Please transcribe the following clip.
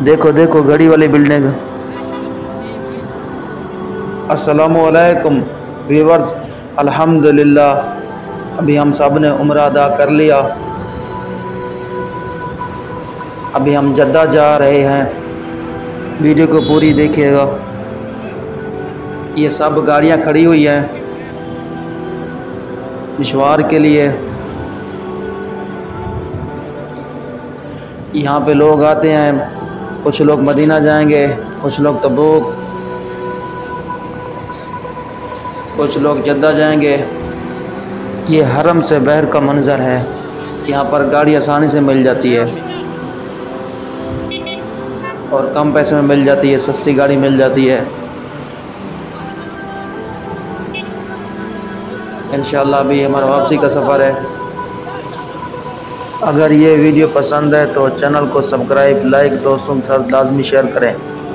देखो देखो घड़ी वाली बिल्डिंग। अस्सलामुअलैकुम व्यूवर्स, अल्हम्दुलिल्लाह अभी हम सब ने उम्रा अदा कर लिया। अभी हम जद्दा जा रहे हैं। वीडियो को पूरी देखिएगा। ये सब गाड़ियां खड़ी हुई हैं मशवार के लिए। यहाँ पे लोग आते हैं, कुछ लोग मदीना जाएंगे, कुछ लोग तबूक, कुछ लोग जद्दा जाएंगे। ये हरम से बाहर का मंज़र है। यहाँ पर गाड़ी आसानी से मिल जाती है और कम पैसे में मिल जाती है, सस्ती गाड़ी मिल जाती है। इंशाअल्लाह अभी हमारा वापसी का सफ़र है। अगर ये वीडियो पसंद है तो चैनल को सब्सक्राइब, लाइक, दोस्तों के साथ लाजमी शेयर करें।